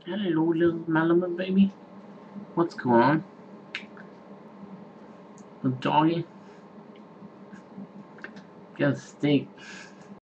Hello, little Malamute baby. What's going on? The doggy. Got a steak.